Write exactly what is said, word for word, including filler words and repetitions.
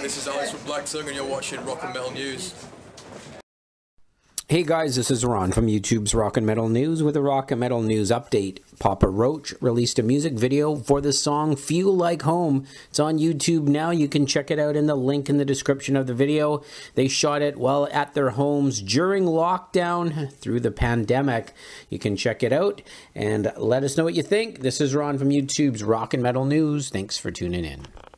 Ron, this is Alex from Black Tongue and you're watching Rock and Metal News. Hey guys, this is Ron from YouTube's Rock and Metal News with a Rock and Metal News update. Papa Roach released a music video for the song Feel Like Home. It's on YouTube now. You can check it out in the link in the description of the video. They shot it while at their homes during lockdown through the pandemic. You can check it out and let us know what you think. This is Ron from YouTube's Rock and Metal News. Thanks for tuning in.